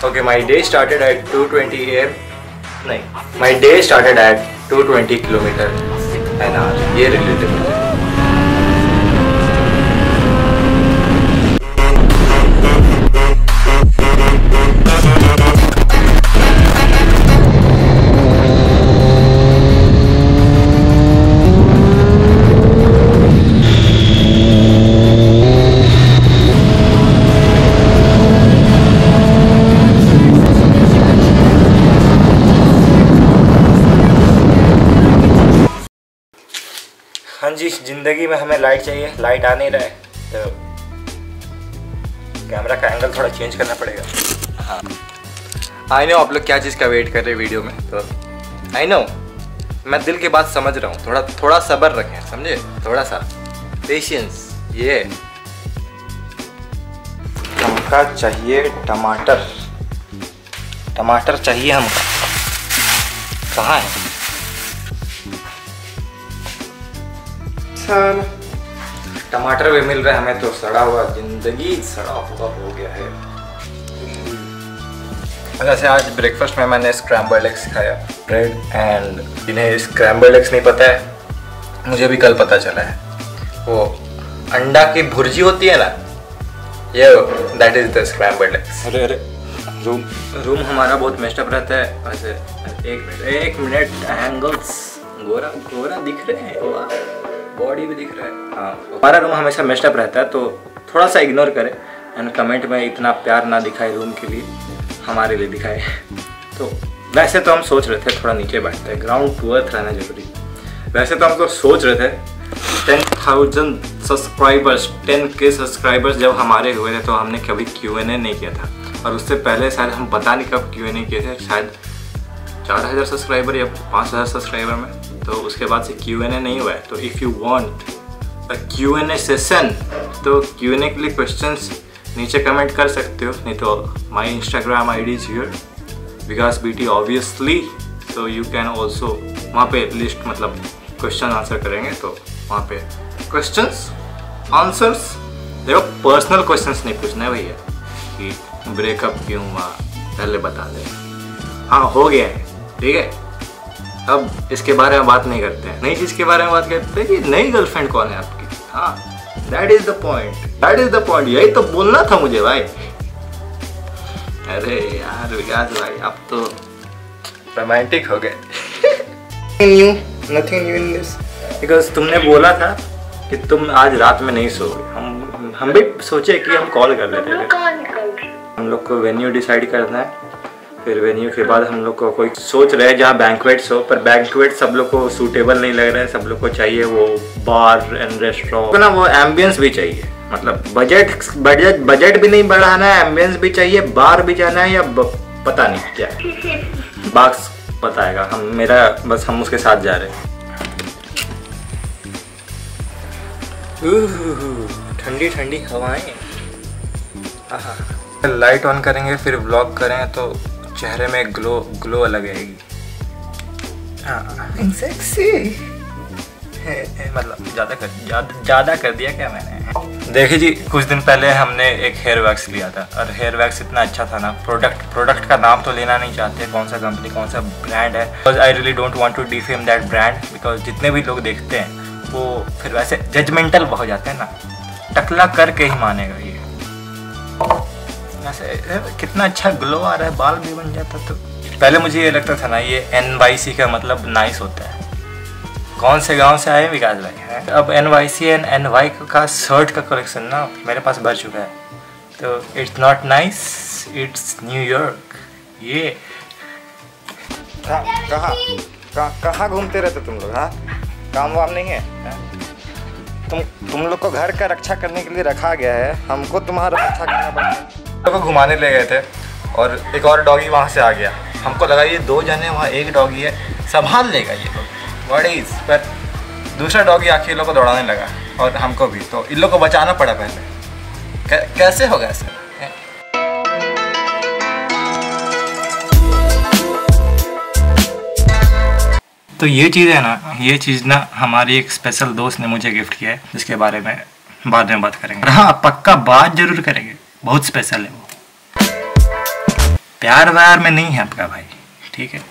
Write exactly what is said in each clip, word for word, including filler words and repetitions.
Okay, my day started at two twenty a m नहीं, my day started at two twenty kilometer an hour. ये relative है. हाँ जी, जिंदगी में हमें लाइट चाहिए, लाइट आ नहीं रहा है तो कैमरा का एंगल थोड़ा चेंज करना पड़ेगा। हाँ, आई नो आप लोग क्या चीज़ का वेट कर रहे हैं वीडियो में, तो आई नो मैं दिल की बात समझ रहा हूँ। थोड़ा थोड़ा सब्र रखें, समझे, थोड़ा सा पेशेंस। ये हमका चाहिए टमाटर, टमाटर चाहिए हमका। कहाँ है सर? टमाटर भी मिल रहा है हमें तो सड़ा हुआ, जिंदगी सड़ा हुआ हो गया है। वैसे आज ब्रेकफास्ट में मैंने स्क्रैम्बल्ड एग्स खाया, ब्रेड एंड। जिन्हें स्क्रैम्बल्ड एग्स नहीं पता है, मुझे भी कल पता चला है। वो अंडा की भुर्जी होती है ना, ये that is the scrambled eggs. अरे अरे रूम रूम हमारा बहुत मेस्ड अप रहता है। वैसे एक मिनट एक मिनट एंगल्स गोरा गोरा दिख रहे हैं, बॉडी भी दिख रहा है। हाँ, हमारा रूम हमेशा मेस्ड अप रहता है, तो थोड़ा सा इग्नोर करें एंड कमेंट में इतना प्यार ना दिखाए रूम के लिए, हमारे लिए दिखाए। तो वैसे तो हम सोच रहे थे थोड़ा नीचे बैठते हैं, ग्राउंड टू अर्थ रहना जरूरी। वैसे तो हम तो सोच रहे थे ten thousand subscribers, ten K subscribers जब हमारे हुए थे तो हमने कभी क्यू एन ए नहीं किया था। और उससे पहले शायद हम पता नहीं कब क्यू एन ए किए थे, शायद चार हज़ार सब्सक्राइबर या पाँच हज़ार सब्सक्राइबर में। तो उसके बाद से क्यू एन ए नहीं हुआ है। तो if you want a Q N A session, तो क्यू एन ए के लिए क्वेश्चंस नीचे कमेंट कर सकते हो, नहीं तो my Instagram I D is here Vikas B T obviously. So you can also, वहाँ पे लिस्ट मतलब क्वेश्चन आंसर करेंगे, तो वहाँ पे क्वेश्चंस आंसर्स। देखो पर्सनल क्वेश्चंस नहीं पूछना है भैया कि ब्रेकअप क्यों हुआ, पहले बता दें। हाँ हो गया है, ठीक है, अब इसके बारे में बात नहीं करते हैं। नई चीज़ के बारे में बात करते हैं कि नई गर्लफ्रेंड कौन है आपकी। हाँ, that is the point, that is the point, यही तो बोलना था मुझे भाई। अरे यार विकास भाई, आप तो रोमांटिक हो गए। New nothing new in this, because तुमने बोला था कि तुम आज रात में नहीं सोओगे। हम हम भी सोचे कि हम कॉल कर लेते थे। हम लोग को वेन्यू डिसाइड करना है, फिर वेन्यू के बाद हम लोग को कोई सोच रहे हैं जहाँ बैंक्वेट्स हो, पर बैंक्वेट सब लोग को सूटेबल नहीं लग रहा है। सब लोग को चाहिए वो बार एंड रेस्टोरेंट, तो ना वो एम्बियंस भी चाहिए, मतलब बजट बजट बजट भी नहीं बढ़ाना है, एम्बियंस भी चाहिए, बार भी जाना है या ब, पता नहीं क्या बाक्स बताएगा। हम मेरा बस हम उसके साथ जा रहे हैं। ठंडी ठंडी हवाएं, लाइट ऑन करेंगे फिर व्लॉग करें तो चेहरे में ग्लो ग्लो अलग आएगी। हाँ सेक्सी मतलब ज़्यादा कर ज़्यादा ज़्यादा कर दिया क्या मैंने। देखिए जी, कुछ दिन पहले हमने एक हेयर वैक्स लिया था और हेयर वैक्स इतना अच्छा था ना। प्रोडक्ट प्रोडक्ट का नाम तो लेना नहीं चाहते, कौन सा कंपनी कौन सा ब्रांड है, because I really don't want to defame that brand, because जितने भी लोग देखते हैं वो फिर वैसे जजमेंटल हो जाते हैं ना। टकला करके ही मानेगा ये। ऐसे कितना अच्छा ग्लो आ रहा है, बाल भी बन जाता। तो पहले मुझे ये लगता था ना ये एन वाई सी का मतलब नाइस होता है। कौन से गांव से आए विकास भाई हैं? अब N Y C and N Y का शर्ट का कलेक्शन ना मेरे पास भर चुका है। तो it's not nice, it's New York. ये कहाँ कहाँ घूमते रहते तुम लोग? हाँ, काम वाम नहीं है? तुम तुम लोग को घर का रक्षा करने के लिए रखा गया है, हमको तुम्हारा रक्षा करना पड़ता है। को घुमाने ले गए थे और एक और डॉगी वहाँ से आ गया। हमको लगा ये दो जने, वहाँ एक डॉगी है, संभाल लेगा ये लोग बड़ीज, पर दूसरा डॉगी आके इन लोग को दौड़ाने लगा और हमको भी। तो इन लोग को बचाना पड़ा पहले। कैसे होगा ऐसे? तो ये चीज़ है ना, ये चीज़ ना हमारी एक स्पेशल दोस्त ने मुझे गिफ्ट किया है, जिसके बारे में बाद में बात करेंगे। हाँ पक्का बात जरूर करेंगे, बहुत स्पेशल है वो। प्यार व्यार में नहीं है आपका भाई, ठीक है।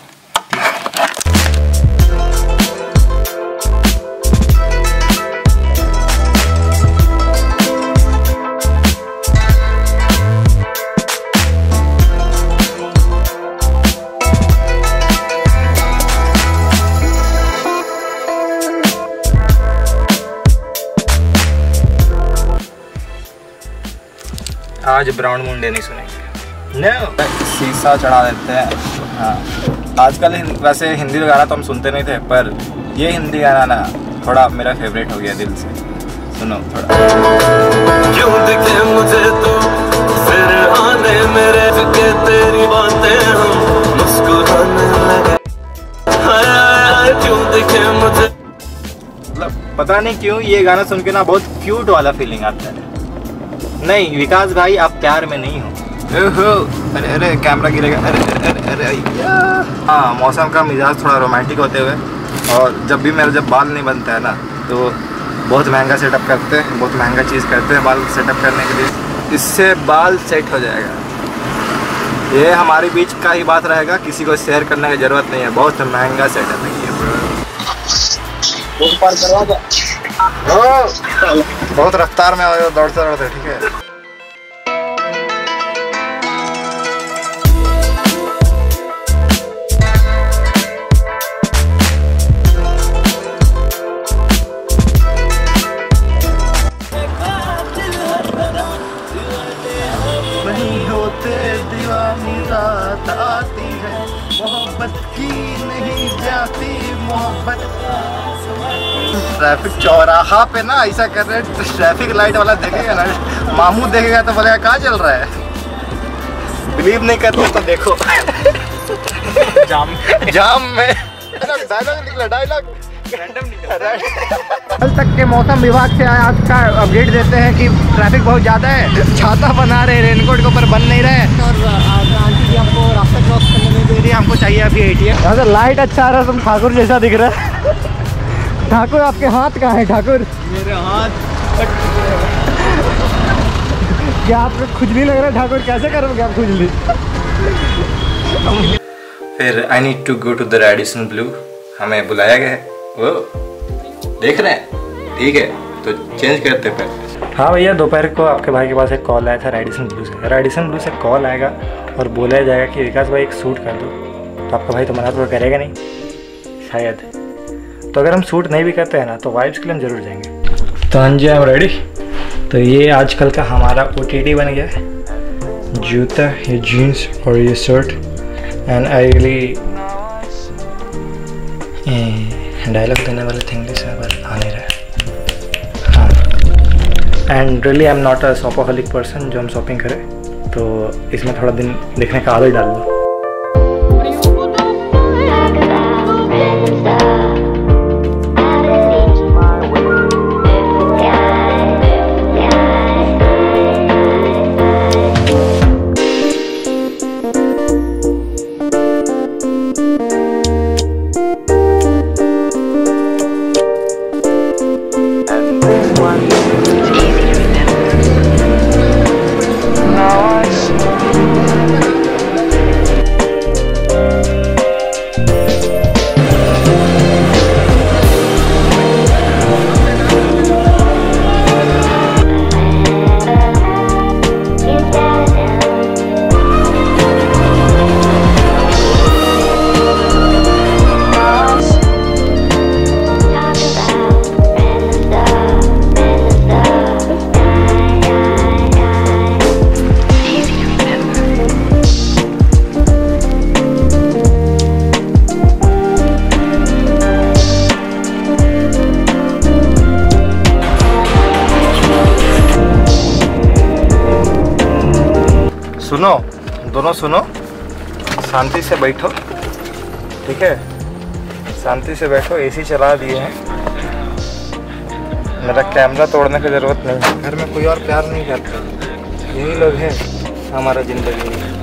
आज ब्राउन मुंडे नहीं सुनेंगे, no. शीशा चढ़ा देते हैं। हाँ, आजकल वैसे हिंदी गाना तो हम सुनते नहीं थे, पर ये हिंदी गाना ना थोड़ा मेरा फेवरेट हो गया दिल से। सुनो थोड़ा। क्यों दिखे मुझे तो फिर आने मेरे के तेरी बातें हम मुस्कुराने लगे, क्यों दिखे मुझे। मतलब पता नहीं क्यों ये गाना सुन के ना बहुत क्यूट वाला फीलिंग आता है। नहीं विकास भाई, आप प्यार में नहीं हो। ओहो, अरे अरे कैमरा गिरेगा, अरे अरे अरे अरे। हाँ, मौसम का मिजाज थोड़ा रोमांटिक होते हुए, और जब भी मेरा जब बाल नहीं बनता है ना तो बहुत महंगा सेटअप करते हैं, बहुत महंगा चीज़ करते हैं बाल सेटअप करने के लिए। इससे बाल सेट हो जाएगा। ये हमारे बीच का ही बात रहेगा, किसी को शेयर करने की ज़रूरत नहीं है। बहुत महंगा सेटअप है ये। बहुत रफ्तार में दौड़ते दौड़ते, ठीक है। नहीं होते दीवानी रात आती है, मोहब्बत की नहीं जाती मोहब्बत। ट्रैफिक चौराहा पे ना ऐसा कर रहे हैं, ट्रैफिक लाइट वाला देखेगा ना, मामू देखेगा तो बोलेगा कहाँ चल रहा है। बिलीव नहीं करते तो देखो जाम जाम में डायलॉग निकला, डायलॉग कल तक के मौसम विभाग से आज का अपडेट देते हैं कि ट्रैफिक बहुत ज़्यादा है। छाता बना रहे, रेनकोट के ऊपर बन नहीं रहे, और आंटी जी हमको रास्ता क्रॉस करने नहीं दे रही। हमको चाहिए अभी एटीएम। यहाँ से लाइट अच्छा आ रहा है, तुम ठाकुर जैसा दिख रहा है। ठाकुर आपके हाथ कहाँ है ठाकुर? मेरे हाथ क्या आपको खुजली लग रहा है ठाकुर? कैसे करोगे आप खुजली? फिर I need to go to the Radisson Blu, हमें बुलाया गया है। वो देख रहे हैं, ठीक है, तो चेंज करते हैं। हाँ भैया, दोपहर को आपके भाई के पास एक कॉल आया था रेडिसन ब्लू से। रेडिसन ब्लू से कॉल आएगा और बोला जाएगा कि विकास भाई एक सूट कर दो, तो आपका भाई तो मना तो करेगा नहीं शायद। तो अगर हम सूट नहीं भी करते हैं ना तो वाइब्स के लिए हम जरूर जाएंगे। तो हाँ जी, आई एम रेडी। तो ये आजकल का हमारा ओ टी टी बन गया है, जूता, ये जीन्स और ये shirt. And I really dialogue देने वाले थे इंग्लिश में पर आ नहीं रहा। हाँ, and really I am not a शॉपaholic पर्सन जो हम शॉपिंग करें, तो इसमें थोड़ा दिन देखने का आदत डाल दो। सुनो, दोनों सुनो, शांति से बैठो, ठीक है, शांति से बैठो। एसी चला दिए हैं, मेरा कैमरा तोड़ने की ज़रूरत नहीं है। घर में कोई और प्यार नहीं करता, यही लोग हैं हमारा ज़िंदगी में।